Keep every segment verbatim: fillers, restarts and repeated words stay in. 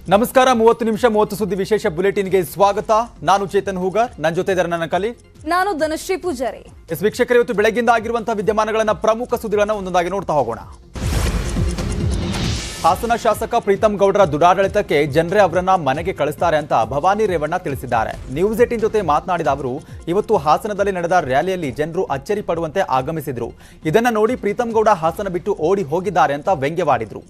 ನಮಸ್ಕಾರ ಮೂವತ್ತು ನಿಮಿಷ ಮೂವತ್ತು ಸುದ್ದಿ ವಿಶೇಷ ಬುಲೆಟಿನ್ಗೆ ಸ್ವಾಗತ. ನಾನು ಚೇತನ್ ಹೂಗಾರ್, ನನ್ನ ಜೊತೆ ಇದ್ದಾರೆ ನನ್ನ ಕಲಿ ನಾನು ಧನಶ್ರೀ ಪೂಜಾರಿ. ಎಸ್ ವೀಕ್ಷಕರು, ಇವತ್ತು ಬೆಳಗ್ಗಿಂದ ಆಗಿರುವಂತಹ ವಿದ್ಯಮಾನಗಳನ್ನ ಪ್ರಮುಖ ಸುದ್ದಿಗಳನ್ನು ಒಂದೊಂದಾಗಿ ನೋಡ್ತಾ ಹೋಗೋಣ. ಹಾಸನ ಶಾಸಕ ಪ್ರೀತಂ ಗೌಡರ ದುರಾಡಳಿತಕ್ಕೆ ಜನರೇ ಅವರನ್ನ ಮನೆಗೆ ಕಳಿಸ್ತಾರೆ ಅಂತ ಭವಾನಿ ರೇವಣ್ಣ ತಿಳಿಸಿದ್ದಾರೆ. ನ್ಯೂಸ್ ಏಟೀನ್ ಜೊತೆ ಮಾತನಾಡಿದ ಅವರು, ಇವತ್ತು ಹಾಸನದಲ್ಲಿ ನಡೆದ ರ್ಯಾಲಿಯಲ್ಲಿ ಜನರು ಅಚ್ಚರಿ ಪಡುವಂತೆ ಆಗಮಿಸಿದ್ರು. ಇದನ್ನ ನೋಡಿ ಪ್ರೀತಂ ಗೌಡ ಹಾಸನ ಬಿಟ್ಟು ಓಡಿ ಹೋಗಿದ್ದಾರೆ ಅಂತ ವ್ಯಂಗ್ಯವಾಡಿದ್ರು.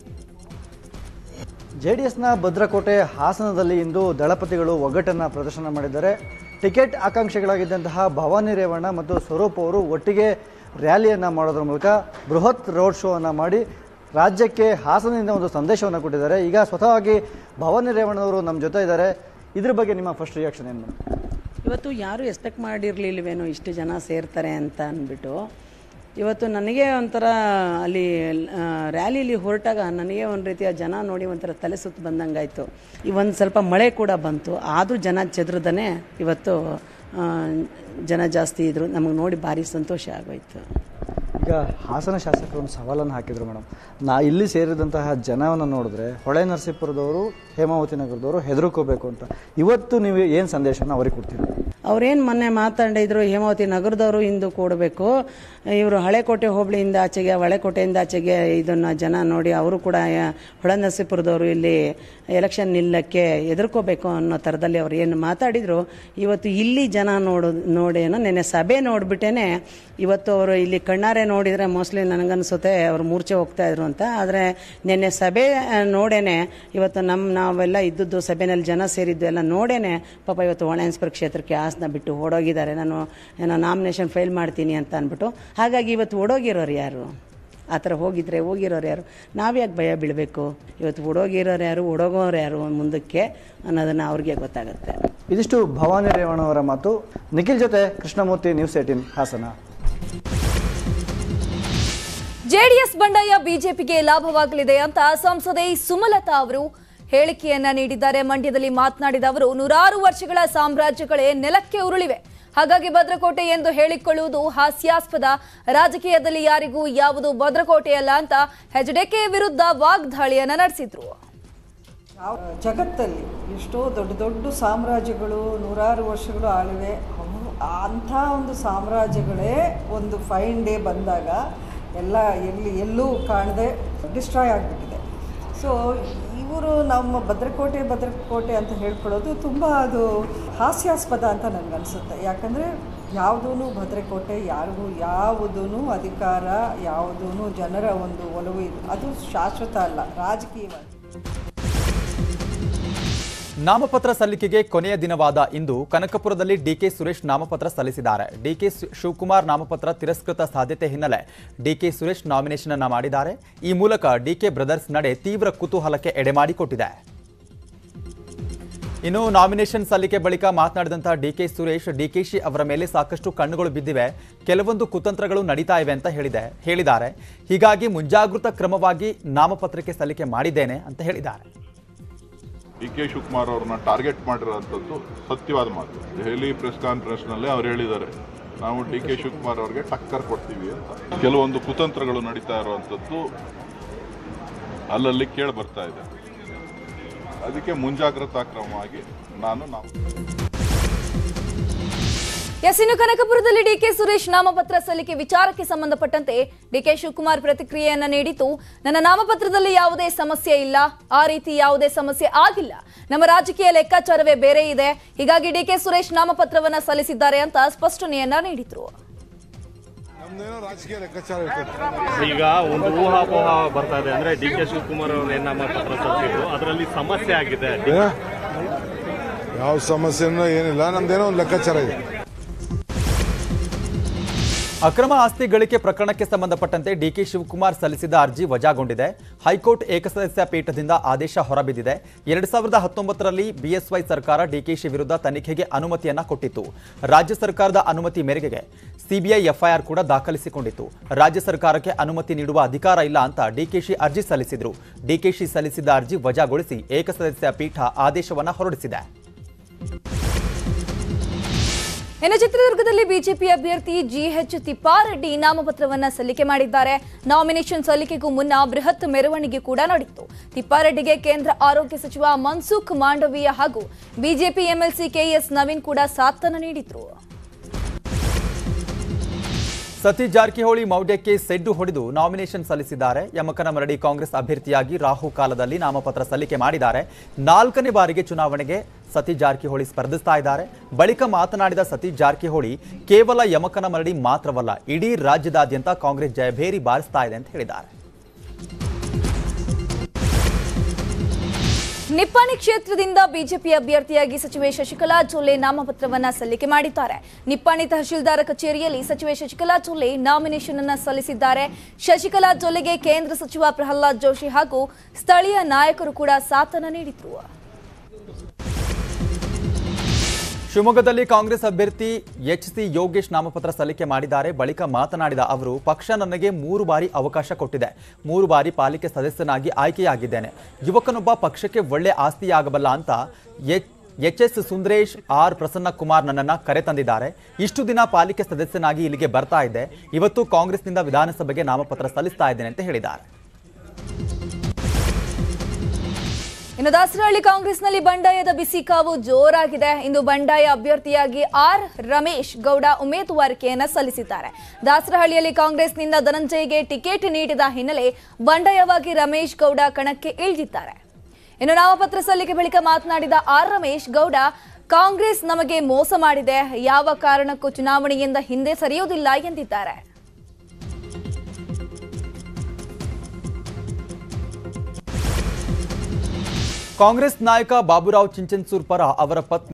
ಜೆಡಿಎಸ್ನ ಭದ್ರಕೋಟೆ ಹಾಸನದಲ್ಲಿ ಇಂದು ದಳಪತಿಗಳು ಒಗ್ಗಟ್ಟನ್ನು ಪ್ರದರ್ಶನ ಮಾಡಿದ್ದಾರೆ. ಟಿಕೆಟ್ ಆಕಾಂಕ್ಷಿಗಳಾಗಿದ್ದಂತಹ ಭವಾನಿ ರೇವಣ್ಣ ಮತ್ತು ಸ್ವರೂಪ್ ಅವರು ಒಟ್ಟಿಗೆ ರ್ಯಾಲಿಯನ್ನು ಮಾಡೋದ್ರ ಮೂಲಕ ಬೃಹತ್ ರೋಡ್ ಶೋ ಅನ್ನು ಮಾಡಿ ರಾಜ್ಯಕ್ಕೆ ಹಾಸನದಿಂದ ಒಂದು ಸಂದೇಶವನ್ನು ಕೊಟ್ಟಿದ್ದಾರೆ. ಈಗ ಸ್ವತಃವಾಗಿ ಭವಾನಿ ರೇವಣ್ಣವರು ನಮ್ಮ ಜೊತೆ ಇದ್ದಾರೆ. ಇದ್ರ ಬಗ್ಗೆ ನಿಮ್ಮ ಫಸ್ಟ್ ರಿಯಾಕ್ಷನ್ ಏನು? ಇವತ್ತು ಯಾರೂ ಎಕ್ಸ್ಪೆಕ್ಟ್ ಮಾಡಿರಲಿಲ್ವೇನೋ ಇಷ್ಟು ಜನ ಸೇರ್ತಾರೆ ಅಂತ ಅಂದ್ಬಿಟ್ಟು ಇವತ್ತು ನನಗೆ ಒಂಥರ ಅಲ್ಲಿ ರ್ಯಾಲಿಲಿ ಹೊರಟಾಗ ನನಗೆ ಒಂದು ರೀತಿಯ ಜನ ನೋಡಿ ಒಂಥರ ತಲೆ ಸುತ್ತು ಬಂದಂಗಾಯಿತು. ಈ ಒಂದು ಸ್ವಲ್ಪ ಮಳೆ ಕೂಡ ಬಂತು, ಆದರೂ ಜನ ಚೆದ್ರದನೇ ಇವತ್ತು ಜನ ಜಾಸ್ತಿ ಇದ್ದರು. ನಮಗೆ ನೋಡಿ ಭಾರಿ ಸಂತೋಷ ಆಗೋಯ್ತು. ಈಗ ಹಾಸನ ಶಾಸಕರು ಒಂದು ಸವಾಲನ್ನು ಹಾಕಿದ್ರು ಮೇಡಮ್. ನಾ ಇಲ್ಲಿ ಸೇರಿದಂತಹ ಜನವನ್ನು ನೋಡಿದ್ರೆ ಹೊಳೆ ನರಸೀಪುರದವರು, ಹೇಮಾವತಿ ನಗರದವರು ಹೆದರ್ಕೋಬೇಕು ಅಂತ. ಇವತ್ತು ನೀವು ಏನು ಸಂದೇಶನ ಅವ್ರಿಗೆ ಕೊಡ್ತೀರಿ? ಅವ್ರೇನು ಮೊನ್ನೆ ಮಾತಾಡಿದ್ರು, ಹೇಮಾವತಿ ನಗರದವರು ಇಂದು ಕೊಡಬೇಕು, ಇವರು ಹಳೆಕೋಟೆ ಹೋಬಳಿಯಿಂದ ಆಚೆಗೆ ಹಳೆಕೋಟೆಯಿಂದ ಆಚೆಗೆ ಇದನ್ನು ಜನ ನೋಡಿ ಅವರು ಕೂಡ ಹೊಳೆ ನರಸೀಪುರದವರು ಇಲ್ಲಿ ಎಲೆಕ್ಷನ್ ನಿಲ್ಲಕ್ಕೆ ಹೆದರ್ಕೋಬೇಕು ಅನ್ನೋ ಥರದಲ್ಲಿ ಅವ್ರು ಏನು ಮಾತಾಡಿದರು. ಇವತ್ತು ಇಲ್ಲಿ ಜನ ನೋಡು ನೋಡೇನೋ ನೆನ್ನೆ ಸಭೆ ನೋಡಿಬಿಟ್ಟೇ ಇವತ್ತು ಅವರು ಇಲ್ಲಿ ಕಣ್ಣಾರೆ ನೋಡಿದರೆ ಮೋಸ್ಟ್ಲಿ ನನಗನ್ಸುತ್ತೆ ಅವರು ಮೂರ್ಛೆ ಹೋಗ್ತಾ ಇದ್ರು ಅಂತ. ಆದರೆ ನಿನ್ನೆ ಸಭೆ ನೋಡೇನೆ ಇವತ್ತು ನಮ್ಮ ನಾವೆಲ್ಲ ಇದ್ದದ್ದು ಸಭೆಯಲ್ಲಿ ಜನ ಸೇರಿದ್ದು ಎಲ್ಲ ನೋಡೇನೆ ಪಾಪ ಇವತ್ತು ಹೊಳೆನರಸೀಪುರ ಕ್ಷೇತ್ರಕ್ಕೆ ಹಾಸನ ಬಿಟ್ಟು ಓಡೋಗಿದ್ದಾರೆ. ನಾನು ಏನೋ ನಾಮಿನೇಷನ್ ಫೈಲ್ ಮಾಡ್ತೀನಿ ಅಂತ ಅಂದ್ಬಿಟ್ಟು. ಹಾಗಾಗಿ ಇವತ್ತು ಓಡೋಗಿರೋರು ಯಾರು? ಆ ಥರ ಹೋಗಿದ್ರೆ ಹೋಗಿರೋರು ಯಾರು? ನಾವ್ಯಾಕೆ ಭಯ ಬೀಳಬೇಕು? ಇವತ್ತು ಓಡೋಗಿರೋರು ಯಾರು, ಓಡೋಗೋರು ಯಾರು ಮುಂದಕ್ಕೆ ಅನ್ನೋದನ್ನು ಅವ್ರಿಗೆ ಗೊತ್ತಾಗುತ್ತೆ. ಇದಿಷ್ಟು ಭವಾನಿ ರೇವಣ್ಣವರ ಮಾತು. ನಿಖಿಲ್ ಜೊತೆ Krishnamurthy, news eighteen Hassan. JDS ಬಂಡಾಯ ಬಿಜೆಪಿಗೆ ಲಾಭವಾಗಲಿದೆ ಅಂತ ಸಂಸದೆ ಸುಮಲತಾ ಅವರು ಹೇಳಿಕೆಯನ್ನ ನೀಡಿದ್ದಾರೆ. ಮಂಡ್ಯದಲ್ಲಿ ಮಾತನಾಡಿದ ಅವರು, ನೂರಾರು ವರ್ಷಗಳ ಸಾಮ್ರಾಜ್ಯಗಳೇ ನೆಲಕ್ಕೆ ಉರುಳಿವೆ, ಹಾಗಾಗಿ ಭದ್ರಕೋಟೆ ಎಂದು ಹೇಳಿಕೊಳ್ಳುವುದು ಹಾಸ್ಯಾಸ್ಪದ. ರಾಜಕೀಯದಲ್ಲಿ ಯಾರಿಗೂ ಯಾವುದು ಭದ್ರಕೋಟೆಯಲ್ಲ ಅಂತ ಹೆಚ್ಡಿಕೆ ವಿರುದ್ಧ ವಾಗ್ದಾಳಿಯನ್ನ ನಡೆಸಿದ್ರು. ಜಗತ್ತಲ್ಲಿ ಎಷ್ಟೋ ದೊಡ್ಡ ದೊಡ್ಡ ಸಾಮ್ರಾಜ್ಯಗಳು ನೂರಾರು ವರ್ಷಗಳು ಆಳಿವೆ. ಅಂಥ ಒಂದು ಸಾಮ್ರಾಜ್ಯಗಳೇ ಒಂದು ಫೈನ್ ಡೇ ಬಂದಾಗ ಎಲ್ಲ ಎಲ್ಲಿ ಎಲ್ಲೂ ಕಾಣದೆ ಡಿಸ್ಟ್ರಾಯ್ ಆಗಿಬಿಟ್ಟಿದೆ. ಸೊ ಇವರು ನಮ್ಮ ಭದ್ರಕೋಟೆ ಭದ್ರಕೋಟೆ ಅಂತ ಹೇಳ್ಕೊಳ್ಳೋದು ತುಂಬ ಅದು ಹಾಸ್ಯಾಸ್ಪದ ಅಂತ ನನಗನ್ಸುತ್ತೆ. ಯಾಕಂದರೆ ಯಾವುದೂ ಭದ್ರಕೋಟೆ ಯಾರಿಗೂ ಯಾವುದೂ ಅಧಿಕಾರ ಯಾವುದೂ ಜನರ ಒಂದು ಒಲವು ಇದು ಅದು ಶಾಶ್ವತ ಅಲ್ಲ, ರಾಜಕೀಯವಾಗಿ. ನಾಮಪತ್ರ ಸಲ್ಲಿಕೆಗೆ ಕೊನೆಯ ದಿನವಾದ ಇಂದು ಕನಕಪುರದಲ್ಲಿ ಡಿಕೆ ಸುರೇಶ್ ನಾಮಪತ್ರ ಸಲ್ಲಿಸಿದ್ದಾರೆ. ಡಿಕೆ ಶಿವಕುಮಾರ್ ನಾಮಪತ್ರ ತಿರಸ್ಕೃತ ಸಾಧ್ಯತೆ ಹಿನ್ನೆಲೆ ಡಿಕೆ ಸುರೇಶ್ ನಾಮಿನೇಷನ್ ಅನ್ನು ಮಾಡಿದ್ದಾರೆ. ಈ ಮೂಲಕ ಡಿಕೆ ಬ್ರದರ್ಸ್ ನಡೆ ತೀವ್ರ ಕುತೂಹಲಕ್ಕೆ ಎಡೆಮಾಡಿಕೊಟ್ಟಿದೆ. ಇನ್ನು ನಾಮಿನೇಷನ್ ಸಲ್ಲಿಕೆ ಬಳಿಕ ಮಾತನಾಡಿದಂತಹ ಡಿಕೆ ಸುರೇಶ್, ಡಿಕೆಶಿ ಅವರ ಮೇಲೆ ಸಾಕಷ್ಟು ಕಣ್ಣುಗಳು ಬಿದ್ದಿವೆ, ಕೆಲವೊಂದು ಕುತಂತ್ರಗಳು ನಡೀತಾ ಇವೆ ಅಂತ ಹೇಳಿದೆ ಹೇಳಿದ್ದಾರೆ ಹೀಗಾಗಿ ಮುಂಜಾಗೃತಾ ಕ್ರಮವಾಗಿ ನಾಮಪತ್ರಕ್ಕೆ ಸಲ್ಲಿಕೆ ಮಾಡಿದ್ದೇನೆ ಅಂತ ಹೇಳಿದ್ದಾರೆ. ಡಿ ಕೆ ಶಿವಕುಮಾರ್ ಅವ್ರನ್ನ ಟಾರ್ಗೆಟ್ ಮಾಡಿರೋಂಥದ್ದು ಸತ್ಯವಾದ ಮಾತು. ದೆಹಲಿ ಪ್ರೆಸ್ ಕಾನ್ಫರೆನ್ಸ್ನಲ್ಲಿ ಅವ್ರು ಹೇಳಿದ್ದಾರೆ, ನಾವು ಡಿ ಕೆ ಶಿವಕುಮಾರ್ ಅವ್ರಿಗೆ ಟಕ್ಕರ್ ಕೊಡ್ತೀವಿ ಅಂತ. ಕೆಲವೊಂದು ಕುತಂತ್ರಗಳು ನಡೀತಾ ಇರುವಂಥದ್ದು ಅಲ್ಲಲ್ಲಿ ಕೇಳಿ ಬರ್ತಾ ಇದೆ. ಅದಕ್ಕೆ ಮುಂಜಾಗ್ರತಾ ಕ್ರಮವಾಗಿ ನಾನು ನಾವು ಎಸ್ ಇನ್ನು ಕನಕಪುರದಲ್ಲಿ ಡಿಕೆ ಸುರೇಶ್ ನಾಮಪತ್ರ ಸಲ್ಲಿಕೆ ವಿಚಾರಕ್ಕೆ ಸಂಬಂಧಪಟ್ಟಂತೆ ಡಿಕೆ ಶಿವಕುಮಾರ್ ಪ್ರತಿಕ್ರಿಯೆಯನ್ನ ನೀಡಿತು. ನನ್ನ ನಾಮಪತ್ರದಲ್ಲಿ ಯಾವುದೇ ಸಮಸ್ಯೆ ಇಲ್ಲ, ಆ ರೀತಿ ಯಾವುದೇ ಸಮಸ್ಯೆ ಆಗಿಲ್ಲ. ನಮ್ಮ ರಾಜಕೀಯ ಲೆಕ್ಕಾಚಾರವೇ ಬೇರೆ ಇದೆ, ಹೀಗಾಗಿ ಡಿಕೆ ಸುರೇಶ್ ನಾಮಪತ್ರವನ್ನ ಸಲ್ಲಿಸಿದ್ದಾರೆ ಅಂತ ಸ್ಪಷ್ಟನೆಯನ್ನ ನೀಡಿದ್ರು. ಈಗ ಒಂದು ಊಹಾಪೋಹ ಬರ್ತಾ ಇದೆ, ಅಂದ್ರೆ ಡಿ ಕೆ ಶಿವಕುಮಾರ್ ಅವರು ಏನ್ ನಾಮಪತ್ರ ಸಲ್ಲಿಸಿದ್ರು ಅದರಲ್ಲಿ ಸಮಸ್ಯೆ ಆಗಿದೆ. ಯಾವ ಸಮಸ್ಯೆನೂ ಏನಿಲ್ಲ, ನಮ್ದೇನೋ ಒಂದು ಲೆಕ್ಕಾಚಾರ ಇದೆ. ಅಕ್ರಮ ಆಸ್ತಿ ಗಳಿಕೆ ಪ್ರಕರಣಕ್ಕೆ ಸಂಬಂಧಪಟ್ಟಂತೆ ಡಿಕೆ ಶಿವಕುಮಾರ್ ಸಲ್ಲಿಸಿದ ಅರ್ಜಿ ವಜಾಗೊಂಡಿದೆ. ಹೈಕೋರ್ಟ್ ಏಕಸದಸ್ಯ ಪೀಠದಿಂದ ಆದೇಶ ಹೊರಬಿದ್ದಿದೆ. ಎರಡ್ ಸಾವಿರದ ಹತ್ತೊಂಬತ್ತರಲ್ಲಿ ಬಿಎಸ್ವೈ ಸರ್ಕಾರ ಡಿಕೆಶಿ ವಿರುದ್ಧ ತನಿಖೆಗೆ ಅನುಮತಿಯನ್ನ ಕೊಟ್ಟಿತ್ತು. ರಾಜ್ಯ ಸರ್ಕಾರದ ಅನುಮತಿ ಮೇರೆಗೆ ಸಿಬಿಐ ಎಫ್ಐಆರ್ ಕೂಡ ದಾಖಲಿಸಿಕೊಂಡಿತ್ತು. ರಾಜ್ಯ ಸರ್ಕಾರಕ್ಕೆ ಅನುಮತಿ ನೀಡುವ ಅಧಿಕಾರ ಇಲ್ಲ ಅಂತ ಡಿಕೆಶಿ ಅರ್ಜಿ ಸಲ್ಲಿಸಿದ್ರು. ಡಿಕೆಶಿ ಸಲ್ಲಿಸಿದ ಅರ್ಜಿ ವಜಾಗೊಳಿಸಿ ಏಕಸದಸ್ಯ ಪೀಠ ಆದೇಶವನ್ನ ಹೊರಡಿಸಿದೆ. ಇನ್ನು ಚಿತ್ರದುರ್ಗದಲ್ಲಿ ಬಿಜೆಪಿ ಅಭ್ಯರ್ಥಿ ಜಿಎಚ್ ತಿಪ್ಪಾರೆಡ್ಡಿ ನಾಮಪತ್ರವನ್ನ ಸಲ್ಲಿಕೆ ಮಾಡಿದ್ದಾರೆ. ನಾಮಿನೇಷನ್ ಸಲ್ಲಿಕೆಗೂ ಮುನ್ನ ಬೃಹತ್ ಮೆರವಣಿಗೆ ಕೂಡ ನಡೆಯಿತು. ತಿಪ್ಪಾರೆಡ್ಡಿಗೆ ಕೇಂದ್ರ ಆರೋಗ್ಯ ಸಚಿವ ಮನ್ಸುಖ್ ಮಾಂಡವೀಯ ಹಾಗೂ ಬಿಜೆಪಿ ಎಂಎಲ್ಸಿ ಕೆಎಸ್ ನವೀನ್ ಕೂಡ ಸಾಥನ್ನ ನೀಡಿದ್ರು. ಸತೀಶ್ ಜಾರಕಿಹೊಳಿ ಮೌಢ್ಯಕ್ಕೆ ಸೆಡ್ಡು ಹೊಡೆದು ನಾಮಿನೇಷನ್ ಸಲ್ಲಿಸಿದ್ದಾರೆ. ಯಮಕನಮರಡಿ ಕಾಂಗ್ರೆಸ್ ಅಭ್ಯರ್ಥಿಯಾಗಿ ರಾಹುಕಾಲದಲ್ಲಿ ನಾಮಪತ್ರ ಸಲ್ಲಿಕೆ ಮಾಡಿದ್ದಾರೆ. ನಾಲ್ಕನೇ ಬಾರಿಗೆ ಚುನಾವಣೆಗೆ ಸತೀಶ್ ಜಾರಕಿಹೊಳಿ ಸ್ಪರ್ಧಿಸ್ತಾ ಇದ್ದಾರೆ. ಬಳಿಕ ಮಾತನಾಡಿದ ಸತೀಶ್ ಜಾರಕಿಹೊಳಿ ಕೇವಲ ಯಮಕನಮರಡಿ ಮಾತ್ರವಲ್ಲ, ಇಡೀ ರಾಜ್ಯದಾದ್ಯಂತ ಕಾಂಗ್ರೆಸ್ ಜಯಭೇರಿ ಬಾರಿಸ್ತಾ ಇದೆ ಅಂತ ಹೇಳಿದ್ದಾರೆ. ನಿಪ್ಪಾಣಿ ಕ್ಷೇತ್ರದಿಂದ ಬಿಜೆಪಿ ಅಭ್ಯರ್ಥಿಯಾಗಿ ಸಚಿವೆ ಶಶಿಕಲಾ ಜೊಲ್ಲೆ ನಾಮಪತ್ರವನ್ನ ಸಲ್ಲಿಕೆ ಮಾಡಿದ್ದಾರೆ. ನಿಪ್ಪಾಣಿ ತಹಶೀಲ್ದಾರ್ ಕಚೇರಿಯಲ್ಲಿ ಸಚಿವೆ ಶಶಿಕಲಾ ಜೊಲ್ಲೆ ನಾಮಿನೇಷನ್ ಅನ್ನು ಸಲ್ಲಿಸಿದ್ದಾರೆ. ಶಶಿಕಲಾ ಜೊಲ್ಲೆಗೆ ಕೇಂದ್ರ ಸಚಿವ ಪ್ರಹ್ಲಾದ್ ಜೋಶಿ ಹಾಗೂ ಸ್ಥಳೀಯ ನಾಯಕರು ಕೂಡ ಸಾಥನ್ನ ನೀಡಿದ್ರು. ಶಿವಮೊಗ್ಗದಲ್ಲಿ ಕಾಂಗ್ರೆಸ್ ಅಭ್ಯರ್ಥಿ ಎಚ್ ಸಿ ಯೋಗೇಶ್ ನಾಮಪತ್ರ ಸಲ್ಲಿಕೆ ಮಾಡಿದ್ದಾರೆ. ಬಳಿಕ ಮಾತನಾಡಿದ ಅವರು, ಪಕ್ಷ ನನಗೆ ಮೂರು ಬಾರಿ ಅವಕಾಶ ಕೊಟ್ಟಿದೆ. ಮೂರು ಬಾರಿ ಪಾಲಿಕೆ ಸದಸ್ಯನಾಗಿ ಆಯ್ಕೆಯಾಗಿದ್ದೇನೆ. ಯುವಕನೊಬ್ಬ ಪಕ್ಷಕ್ಕೆ ಒಳ್ಳೆ ಆಸ್ತಿಯಾಗಬಲ್ಲ ಅಂತ H S Sundaresh, R Prasanna Kumar ನನ್ನನ್ನು ಕರೆತಂದಿದ್ದಾರೆ. ಇಷ್ಟು ದಿನ ಪಾಲಿಕೆ ಸದಸ್ಯನಾಗಿ ಇಲ್ಲಿಗೆ ಬರ್ತಾ ಇದ್ದೆ. ಇವತ್ತು ಕಾಂಗ್ರೆಸ್ನಿಂದ ವಿಧಾನಸಭೆಗೆ ನಾಮಪತ್ರ ಸಲ್ಲಿಸ್ತಾ ಇದ್ದೇನೆ ಅಂತ ಹೇಳಿದ್ದಾರೆ. ಇನ್ನು ದಾಸರಹಳ್ಳಿ ಕಾಂಗ್ರೆಸ್ನಲ್ಲಿ ಬಂಡಾಯದ ಬಿಸಿ ಕಾವು ಜೋರಾಗಿದೆ. ಇಂದು ಬಂಡಾಯ ಅಭ್ಯರ್ಥಿಯಾಗಿ ಆರ್ ರಮೇಶ್ ಗೌಡ ಉಮೇದುವಾರಿಕೆಯನ್ನ ಸಲ್ಲಿಸಿದ್ದಾರೆ. ದಾಸರಹಳ್ಳಿಯಲ್ಲಿ ಕಾಂಗ್ರೆಸ್ನಿಂದ ಧನಂಜಯ್ಗೆ ಟಿಕೆಟ್ ನೀಡಿದ ಹಿನ್ನೆಲೆ ಬಂಡಾಯವಾಗಿ ರಮೇಶ್ ಗೌಡ ಕಣಕ್ಕೆ ಇಳಿದಿದ್ದಾರೆ. ಇನ್ನು ನಾಮಪತ್ರ ಸಲ್ಲಿಕೆ ಬಳಿಕ ಮಾತನಾಡಿದ ಆರ್ ರಮೇಶ್ ಗೌಡ, ಕಾಂಗ್ರೆಸ್ ನಮಗೆ ಮೋಸ ಮಾಡಿದೆ, ಯಾವ ಕಾರಣಕ್ಕೂ ಚುನಾವಣೆಯಿಂದ ಹಿಂದೆ ಸರಿಯುವುದಿಲ್ಲ ಎಂದಿದ್ದಾರೆ. ಕಾಂಗ್ರೆಸ್ ನಾಯಕ ಬಾಬುರಾವ್ ಚಿಂಚನ್ಸೂರ್ ಪರ ಅವರ ಪತ್ನಿ